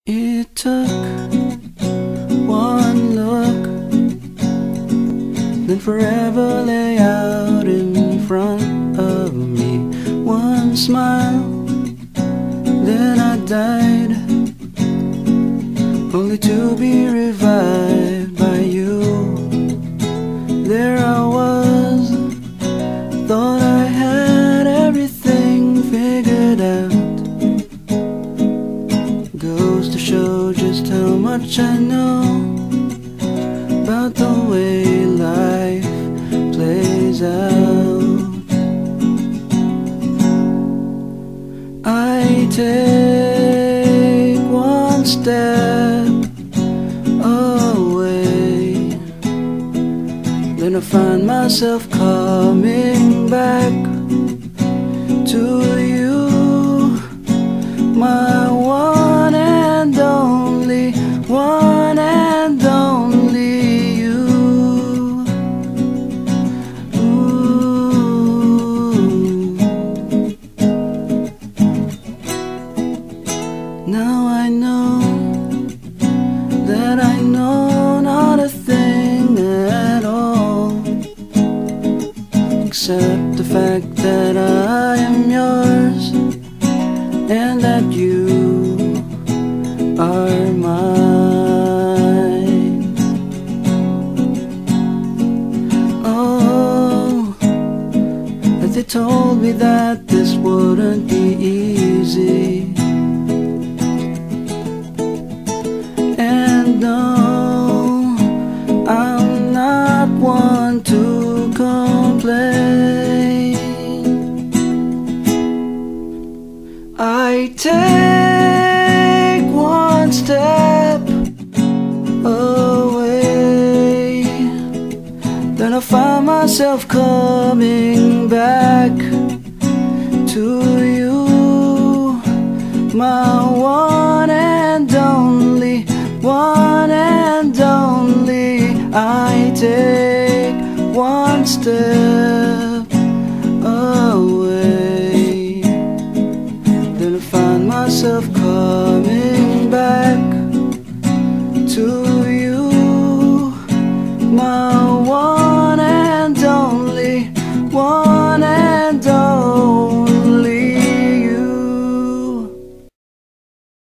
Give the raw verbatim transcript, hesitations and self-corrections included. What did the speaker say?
It took one look, then forever lay out in front of me. One smile, then I died, only to be revived by you. There I was, thought I had everything figured out. Goes to show just how much I know about the way life plays out. I take one step away, then I find myself coming back to you, my one and only, one and only you. Ooh. Now I know that I know not a thing at all, except the fact that I am yours and that you are mine. Oh, but they told me that this wouldn't be easy, and no, I'm not one to complain. I take one step away, then I find myself coming back to you, my one and only, one and only. I take one step